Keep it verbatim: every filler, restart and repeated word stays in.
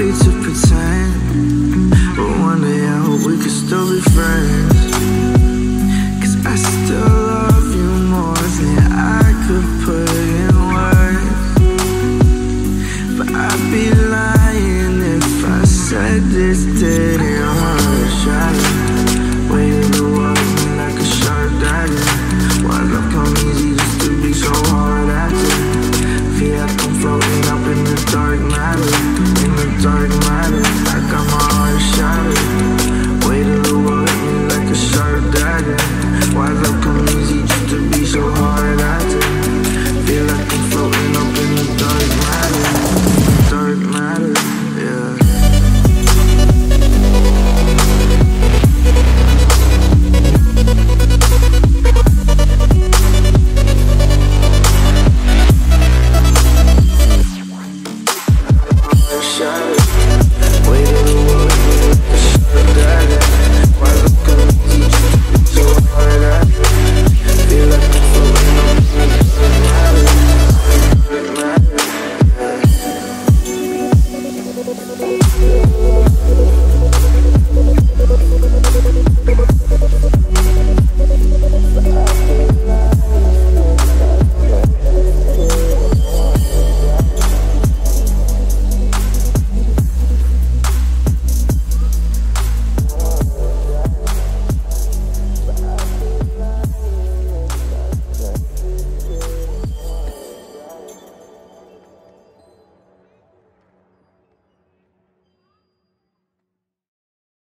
way to pretend, but one day I hope we could still be friends. Cause I still love you more than I could put in words. But I'd be lying if I said this didn't hurt. Shining, waiting to walk me like a sharp dragon. Why love come easy just to be so hard at it? Feel like I'm floating up in the dark matter, in the dark matter. I got my heart shattered, waiting to walk me like a sharp dragon. Why love come easy just to be so hard at it? Feel like I'm floating up in the dark matter, dark matter, yeah. Shine.